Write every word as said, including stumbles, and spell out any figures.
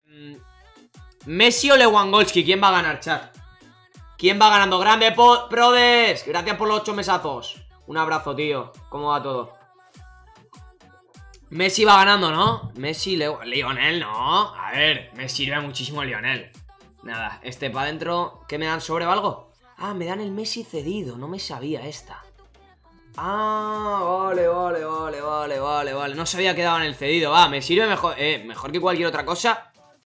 Messi o Lewandowski, ¿quién va a ganar, chat? ¿Quién va ganando? ¡Grande, Prodes! Gracias por los ocho mesazos. Un abrazo, tío. ¿Cómo va todo? Messi va ganando, ¿no? Messi, Leo... Lionel, no. A ver, me sirve muchísimo Lionel. Nada, este para adentro. ¿Qué me dan sobre o algo? Ah, me dan el Messi cedido. No me sabía esta. Ah, vale, vale, vale, vale, vale, vale. No sabía que daban el cedido. Va, me sirve mejor, eh, mejor que cualquier otra cosa.